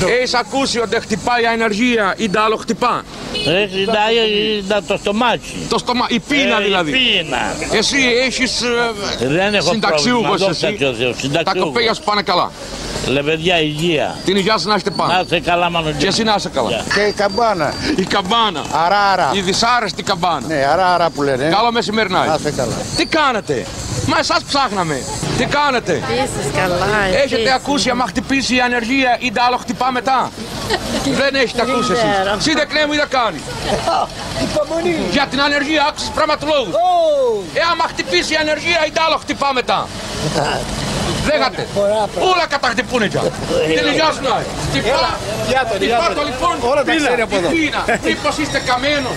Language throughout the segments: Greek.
Έχεις ακούσει ότι χτυπάει η ανεργία ή τα άλλο χτυπά? Χτυπάει το στομάχι. Το στομάχι, η πείνα δηλαδή. Πείνα. Εσύ έχεις Δεν έχω συνταξιούχος εσύ. Τα Τα κοπέλια σου πάνε καλά. Λεβεδιά, υγεία. Την υγεία σου να έχετε Να πάνω. είσαι καλά, μάλλον. Και εσύ να είσαι καλά. Και η καμπάνα. Η καμπάνα. Αράρα. Η δυσάρεστη καμπάνα. Ναι, αράρα που λένε. Καλό μεσημέρι να Να είσαι. είσαι καλά. Τι κάνετε? Μα εσάς ψάχναμε. Τι κάνετε? Επίσης καλά. Έχετε ακούσει άμα χτυπήσει η ανεργία ή τα άλλο χτυπά μετά? Δεν έχετε ακούσει εσείς. Σύντεκνέ μου ή δεν κάνει. Υπομονή. Για την ανεργία άκουσες πραγματολόγους. Άμα χτυπήσει η ανεργία ή τα άλλο χτυπά μετά? Λέγατε. Όλα καταχτυπούνε πια. Την υγεία σου να έχει. Τυπά το λοιπόν. Όλα τα ξέρει από εδώ. Πείνα. Μήπως είστε καμένος.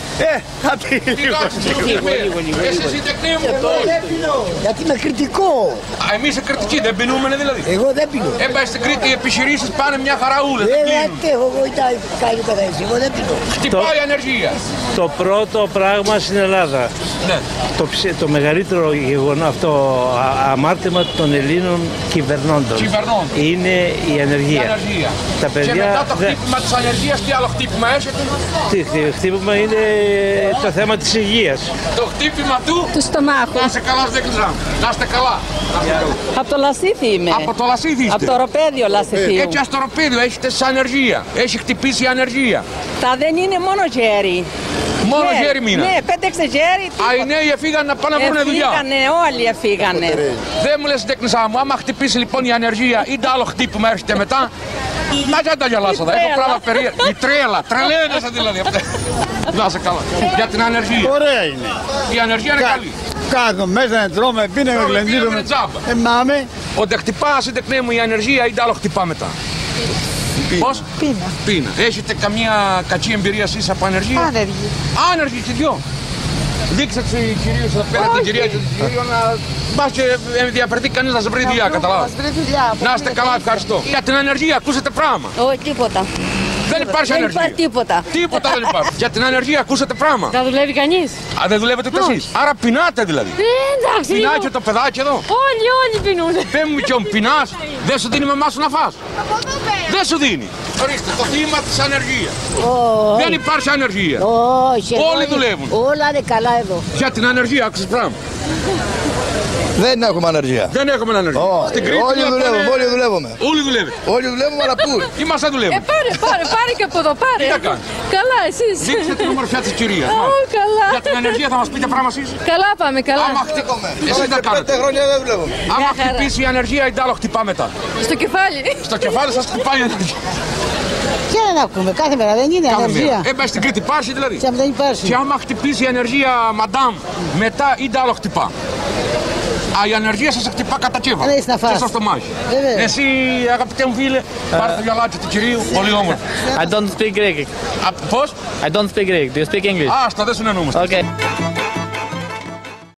Εσείς σύντεκνέ μου. Γιατί είμαι κριτικό. Εμείς οι κριτικοί δεν πεινούμενε δηλαδή. Εγώ δεν πίνω. Έμπα στην Κρήτη οι επιχειρήσεις πάνε μια χαραούλα. Δεν Δεν κλείνουν. έχω εγώ κάνει κατά εσύ. Εγώ δεν πίνω. Χτυπάει η ανεργία. Το πρώτο πράγμα στην Ελλάδα, Ναι. το μεγαλύτερο γεγονό αυτό αμάρτημα των Ελλήνων κυβερνώντων Κυβερνώντων. είναι η Η ανεργία. ανεργία. Τα παιδιά Και μετά το δεν- χτύπημα της ανεργίας, τι άλλο χτύπημα έρχεται? Το χτύπημα είναι το θέμα της υγείας. Το χτύπημα Του στομάχου. Να είστε καλά, δεν ξέρω. Να είστε καλά. Από το Λασίθι είμαι. Από το Λασίδι είστε. Από το ροπέδιο Λασιθίου. Έτσι στο ροπέδιο έχετε σαν ανεργία. Έχει χτυπήσει η ανεργία. Τα δεν είναι μόνο γέρι. Μόνο γέρι μήνα. Ναι, 5-6 γέρι. Α, οι νέοι έφυγαν να πάνε να βρουν δουλειά. Έφυγανε, όλοι έφυγανε. Δεν μου λες τέκνησά μου, άμα χτυπήσει λοιπόν η ανεργία ή το άλλο χτύπημα έρχεται μετά. Να τα γελάσατε, έχω πράγμα περίεργα. Η τρέλα, τρελαίνεσαι δηλαδή. Να είσαι καλά. Για την ανεργία. Ωραία είναι. Η ανεργία είναι καλή. Κάθομαι μέσα, τρώμε, πίνουμε, Τρώμε, γλεντίζουμε. πίνουμε τζάμπα. Μάμε. Ότι χτυπά, σύντεκνέ μου, η ανεργία ή το άλλο χτυπά μετά. Πώς? Πείνα. Έχετε καμία κακή εμπειρία εσείς από ανεργία? Άνεργοι. Άνεργοι και δυο. Δείξτε τους κυρίους εδώ πέρα, την κυρία και τον κύριο να μπας και ενδιαφερθεί κανείς να σε βρει δουλειά, καταλάβατε. Να είστε καλά, ευχαριστώ. Για την ανεργία ακούσατε πράγμα. Όχι, τίποτα. Δεν υπάρχει Δεν ανεργία. υπάρχει τίποτα. Τίποτα δεν υπάρχει. Για την ανεργία ακούσατε πράγμα. Θα δουλεύει κανείς. Α, δεν δουλεύετε ούτε εσείς. Άρα πεινάτε δηλαδή. Εντάξει. Πεινάει και το παιδάκι εδώ. Όλοι πεινούν. Δεν μου και πεινάς, δεν σου δίνει η μαμά σου να φας. Δεν σου δίνει. Ορίστε, το θύμα της ανεργίας. Δεν υπάρχει ανεργία. Όχι. Όλοι δουλεύουν. Όλα είναι καλά εδώ. Για την ανεργία άκουσες πράγμα. Δεν έχουμε ανεργία. Δεν έχουμε ανεργία. Στην Κρήτη Όλοι δουλεύουμε, όλοι δουλεύουμε. Όλοι δουλεύετε. Όλοι δουλεύουμε, αλλά πού. Ή μας δεν δουλεύουμε. Πάρε και από εδώ, πάρε. Τι να κάνεις? Καλά, εσείς. Δείξτε την ομορφιά της κυρίας. Καλά. Για την ανεργία θα μας πείτε πράγμα εσείς. Καλά πάμε, καλά. Άμα χτυπάμε. Εσείς δεν 5 κάνετε. χρόνια δεν δουλεύουμε. Άμα χαρά. χτυπήσει η ανεργία ή τ' άλλο χτυπά μετά. Στο κεφάλι. Στο κεφάλι σας χτυπάει η ανεργία. Τι να ακούμε, κάθε μέρα δεν είναι Κάθε ανεργία. μέρα. Στην Κρήτη υπάρχει δηλαδή. Και αν δεν υπάρχει. Και άμα χτυπήσει η ανεργία, μαντάμ, μετά ή τ' άλλο χτυπά. Α, η ανεργία σας χτυπά κατά κύβα. Δεν έχεις να φας. Και στο στομάχι. Βέβαια. Εσύ, αγαπητέ μου φίλε, πάρε το γυαλάκι του κυρίου. Πολύ όμορφο. I don't speak Greek. Πώς? I don't speak Greek. Do you speak English? Άστα, δεν συνεννοούμαστε. Okay.